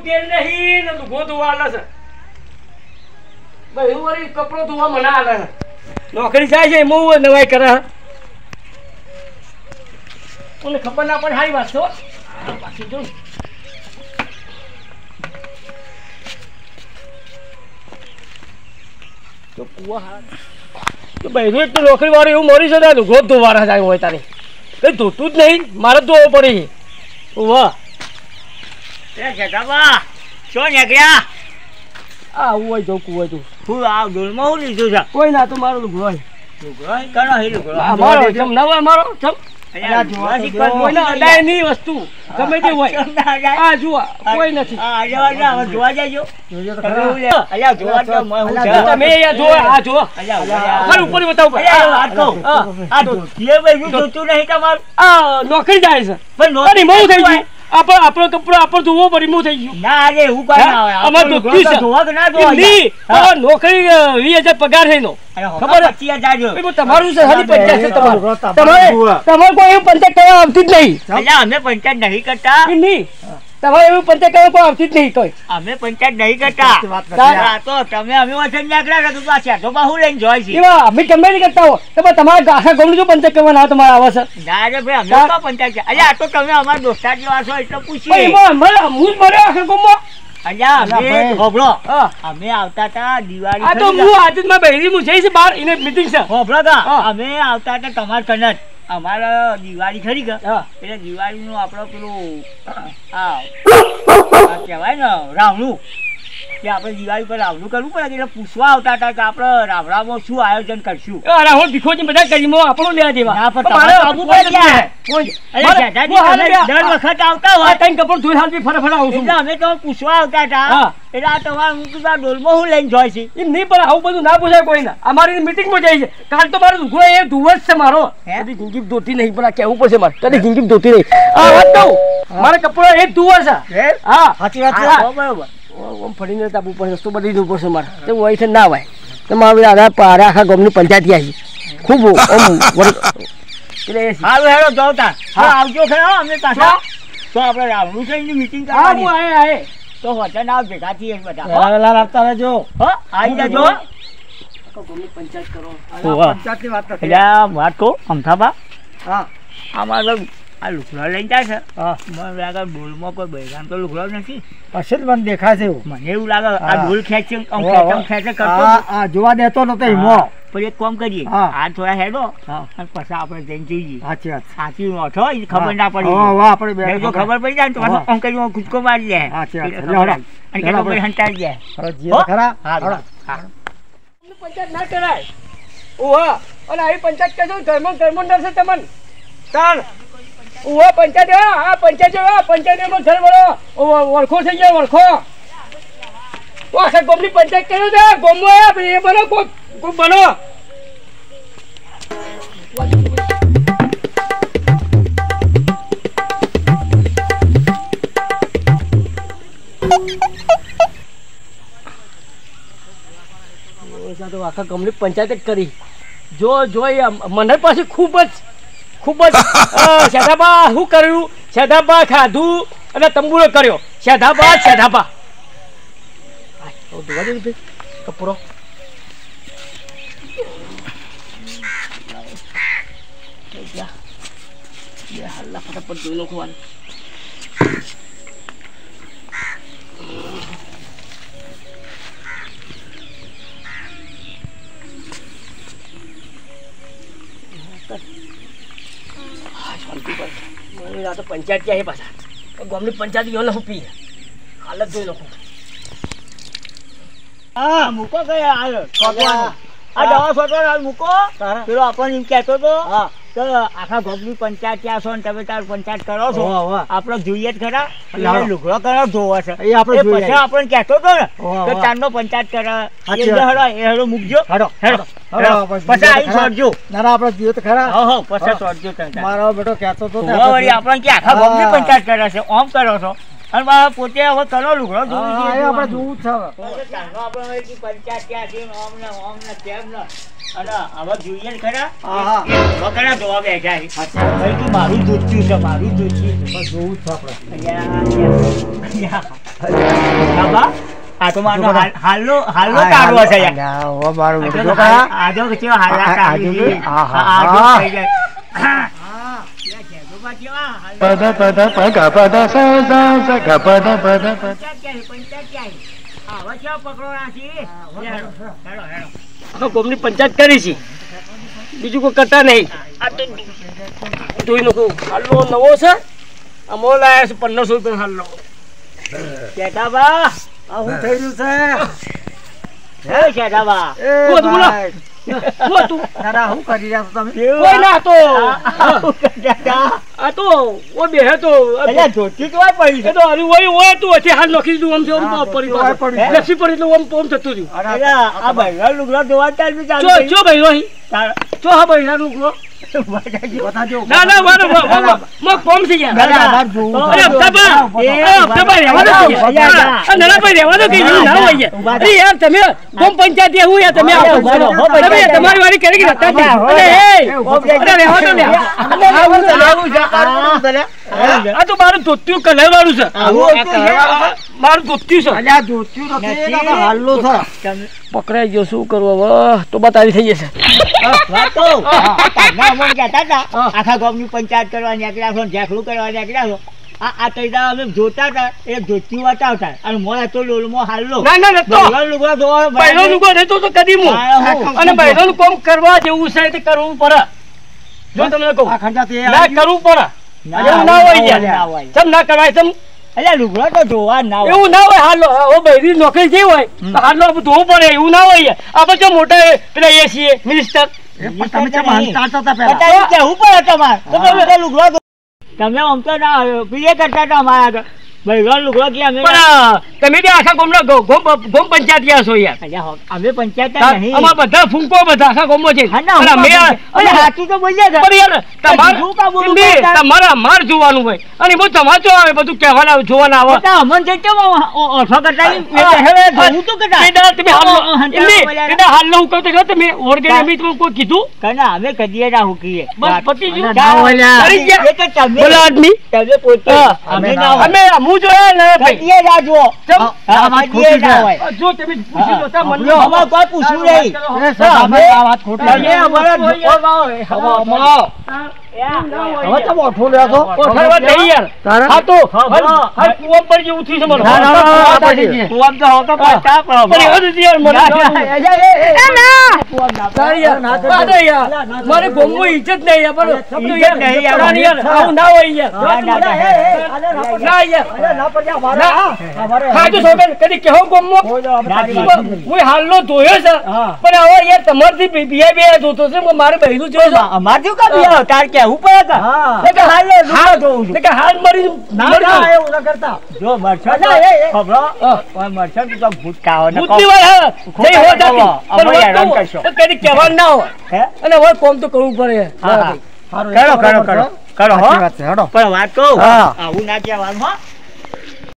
તેલ નહીં ને લુગો ધોવા આલે છે ભાઈ એવું વળી કપડો ધોવા મને આલે છે નોકરી જાય છે એમાં નવાઈ કરે મને ખબર ના પડે સારી વાત છો પાછી જો તો કુવા તો ભાઈ એક તો નોકરી વાળો એવું મરી છે ને લુગો ધોવાના જાય હોય તારે કઈ ધોતું જ નહીં મારે ધોવો પડે વાહ એ જગાબા શું નીકળ્યા આ હોય જો કુવા તું હું આ ડોલમાં હું લીધું છે કોઈ ના તો મારો લુગડો હોય લુગડો કરો હે લુગડો મારો જમ ના હોય મારો જમ વસ્તુ ગમે તે હોય આ જુઓ કોઈ નથી જોવા જાજો તમે આ જો ઉપર બતાવો નોકરી જાય છે પણ બહુ થઈ ગયું આપણો કપડો આપણો ધોવો પડી મો થઈ ગયું ના અરે હું કઈ ના આવે અમાર ધોતી છે ધોવા કે ના ધોવા નોકરી 20000 પગાર છે નો ખબર 25000 તમારું છે હરી 50 છે તમારે કોઈ એવું પંચાયત કરવા આવતી જ નહીં અલ્યા અમે પંચાયત નહીં કરતા નહીં તમારે એવું પંચાયત કરવા કોઈ આવતી જ નહીં કોઈ અમે પંચાયત નહીં કરતા તો તમે અમે વચન નાખલા કે પાછા તો બાહુ લઈને જોઈ છે એવા અમે ગમે નહીં કરતા હો તો તમારે આખા ગામનું જો પંચાયત કરવાના તમારે આવે છે ના રે ભાઈ અમે તો પંચાયત અલ્યા આ તો તમે અમારા દોસ્તાર જેવા છો એટલે પૂછીએ એમાં હું જ ભર્યો આખા ગામમાં અલ્યા અમે હોબળો અમે આવતા હતા દિવાળી આ તો હું આજે માં બહેરી હું જઈશ બહાર એને મીટિંગ છે હોબળો તા અમે આવતા હતા તમાર કનટ અમારા દિવાળી ખરી કે એટલે દિવાળી નું આપણો પેલું આ કહેવાય ને રાવણું કે આપણે દિવાળી પર રાવણું કરવું પડે એટલે પૂછવા આવતા હતા કે આપણે રાવણામાં શું આયોજન કરશું રાવણ ભીખોજી બધા કરીમાં આપણો લેવા દેવા ના પણ દર વખત આવતા હોય કઈ કપડ ધોઈ હાલ ફટાફટ આવું છું અમે તો પૂછવા આવતા હતા એટલે આ તમારે હું ડોલમાં હું લઈને જોઈ છે એમ નહીં પણ આવું બધું ના પૂછાય કોઈ ના અમારી મીટિંગમાં જાય છે કાલ તો મારો દુખો એ ધુવસ છે મારો કદી જિંદગી ધોતી નહીં પણ આ કહેવું પડશે મારે કદી જિંદગી ધોતી નહીં આ વાત કહું મારે કપડો એ ધુવસ છે હા સાચી વાત બરોબર ફરીને તાપવું પડે રસ્તો બદલી જવું પડશે મારે તો હોય છે ના ભાઈ તો મારે આખા ગામની પંચાયત આવી ખૂબ એટલે સારું હેડો જોતા આવજો ખરા અમે પાછા તો આપણે રાવણું છે મીટિંગ કરવાની આય તો વચન આવ ભેગા થઈએ બધા આપતા રહેજો આવી જજો પંચાયત કરો પંચાયતની વાત એટલે વાત કહું અમથાબા અમારે આ લુકડો લઈને જાય છે મને લાગે ડોલમાં કોઈ બૈરાન તો લુકડો નથી પછી જ મને દેખાય છે એવું મને એવું લાગે આ ડોલ ખેંચે ખેંચે કરતો આ જોવા દેતો નતો હિમો પછી એક કામ કરીએ આ થોડા હેડો અને પછી આપણે જઈને જોઈએ સાચી વાત સાચી નોઠો ખબર ના પડી આપણે જો ખબર પડી જાય તો પછી આમ કરી કૂદકો મારી લે અને હંટાઈ જાય ખરા પંચાયત ના કરાય ઓહો અને આવી પંચાયત કહેજો ઘરમાં ડરશે તમને ચાલ ઓહો પંચાયત હા પંચાયતમાં ઘર વળો વળખો થઈ જાય વળખો તો આખા ગામની પંચાયત કર્યો છે ગામમાં એ બનો કોઈ બનો તો આખા ગામની પંચાયત જ કરી જો મને પાસે ખૂબ જ શેધાબા શું કર્યું શેધાબા ખાધું અને તંબુરો કર્યો શેધાબા ધોવા દે ભાઈ કપડો હાલના ફટાફટ ધોઈ નાખવાનું તો પંચાયત ક્યાં છે પાછા ગામની પંચાયત ગયો ને પી હાલત જોઈ નાખું મૂકો ગયા આ દવા છોટો મૂકો પેલો આપણને એમ કહેતો હતો આખા ગામની પંચાયત ત્યાં છો ને તમે તાર પંચાયત કરો છો આપણે જોઈએ જ ખરા લુગડો કરો જોવો છે પછી આપણને કહેતો હતો ને કે તારનો પંચાયત કરે એ હેડો મૂકજો પછી આવી છોડજો ના આપણે જોઈએ તો ખરા પછી છોડજો મારો બેટો કહેતો હતો આપણે કે આખા ગામની પંચાયત કરે છે ઓમ કરો છો અને મારા પોતે હવે કરો લુગડો આપણે જોવું જ છે આપણે પંચાયત ક્યાં છે ઓમ ને તેમ ને અને હવે જોઈએ ને ખરા વગરના જોવા બેઠા છે ભાઈ તું મારું દૂધ્યું છે મારું દૂધ્યું છે જોવું જ આપણે આ તો મારો હાલો તારવો છે આજો કે હાલા તારી આજો થઈ જાય પદ પદ પગ પદ સ સ ગ પદ પદ પદ ગોમની પંચાયત કરી છે બીજું કોઈ કરતા નહીં આ તો જોઈ નાખું હાલો નવો છે અમો લાયા છે 1500 રૂપિયા હાલો શેઠાબા આ હું થઈ રહ્યું છે હે શેઠાબા તું બોલો તું દાદા હું કરી રહ્યા છો તમે કોઈ ના તો આ તો ઓ બેહે તો અલ્યા જોતી તો પડી એ તો અરે ઓય તું હતી હાલ નોખી દીધું આમ પડી લસી પડી એટલે આમ થતું રહ્યું અલ્યા આ ભાઈ લુગડા જોવા ચાલ બી ચાલ ચો ભાઈ રોહી ચો હા ભાઈ ના લુગડો ના ના વારો મો કોમ થઈ ગયા દાદા અમાર જોવું અરે તબા રહેવાનો ના ભાઈ રહેવાનો કે ના હોય અરે યાર તમે કોમ પંચાયત હું યાર તમે તમે તમારી વારી કરી કે નતા અરે આ તો મારું ધોત્યું કલર વાળું છે મારું ધોત્યું છે અલ્યા જોત્યું નથી ના હાલો છે પકડાઈ ગયો શું કરવું હવે તો બતાવી થઈ જશે આખા ગામની પંચાયત કરવા નીકળ્યા છો ઝાકડું કરવા નીકળ્યા છો આ તૈડા અમે જોતા હતા એ ધોતી વાટાવતા અને મોડા તો લોલમાં હાલો ના તો લુગડા જોવા પહેલો લુગડો રહેતો તો કદી હું અને પહેલો કોમ કરવા જેવું છે તે કરવું પડે જો તમને કહું ના કરવું પડે એવું ના હોય યાર ચમ ના કરાય ચમ અલ્યા લુગડા તો જોવા ના હોય એવું ના હોય હાલો ઓ બૈરી નોકરી જે હોય હાલો ધોવું પડે એવું ના હોય આપણે જો મોટા પેલા એ છીએ મિનિસ્ટર તમે કેવું પડે તમારે લુગડા તમે આમ તો ના પ્રિય કરતા હતા અમારા આગળ ભાઈ લુગડા કે અમે તમે બી આખા ગામના ગામ પંચાયત ગયા છો યાર અમે પંચાયત નહીં અમાર બધા ફૂંકો બધા આખા ગામમાં છે હાથું તો બોલ્યા તમારે માર જોવાનું હોય અને બહુ તમાચો આવે બધું કહેવાના જોવાના આવે અમન છે કેમ ઓછો કરતા તમે હાલ નું કહો તો તમે ઓળખે એમ કોઈ કીધું કના અમે કદીએ ના હુકીએ બસ પતી ગયું બોલો આદમી તમે પોતે અમે ના અમે હું જોયા ને કદીએ ના જો જો તમે પૂછી લો તા મન અમાર કોઈ પૂછ્યું નહીં અમે આ વાત ખોટી હવે તમે ઓઠો લ્યો છો ઓઠાવા નહીં યાર હા તો હા કુવા પર જે ઉઠી છે મને કુવા તો હોતો પાટા પણ એ બધું યાર મને મારે ગોમો ઇજ્જત નહીં યાર પણ શબ્દ યાર નહીં યાર આવું ના હોય યાર ના યાર હા તો સોબેન કદી કેહો ગોમો હું હાલનો ધોયો છે પણ હવે યાર તમારથી બીયા બે ધોતો છે મારે બહેરું જોયો છે અમાર જો કા બિયા તાર કે ઉપર કે હાલ જોઉં છું કે હાલ મરી ના એવું ન કરતા જો મરછા ખબરો ઓય મરછા તો ભૂટકા હો ભૂતની વાર હા જઈ હો જાતી અમે હેરાન કરશો તો કદી કહેવા ના હોય હે અને હવે કોમ તો કરવું પડે કરો હો પણ વાત કહું આવું ના કહેવાનું હો